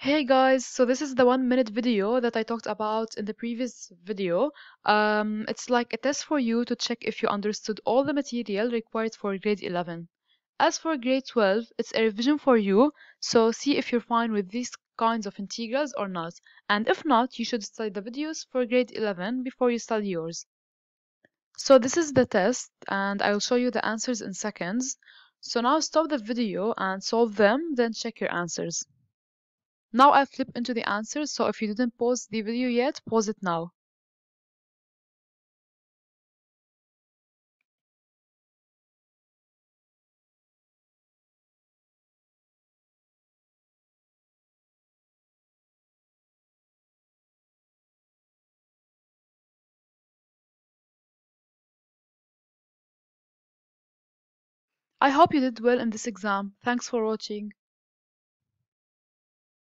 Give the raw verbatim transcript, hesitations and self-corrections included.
Hey guys, so this is the one minute video that I talked about in the previous video. Um, it's like a test for you to check if you understood all the material required for grade eleven. As for grade twelve, it's a revision for you, so see if you're fine with these kinds of integrals or not. And if not, you should study the videos for grade eleven before you study yours. So this is the test, and I will show you the answers in seconds. So now stop the video and solve them, then check your answers. Now I'll flip into the answers, so if you didn't pause the video yet, pause it now. I hope you did well in this exam. Thanks for watching.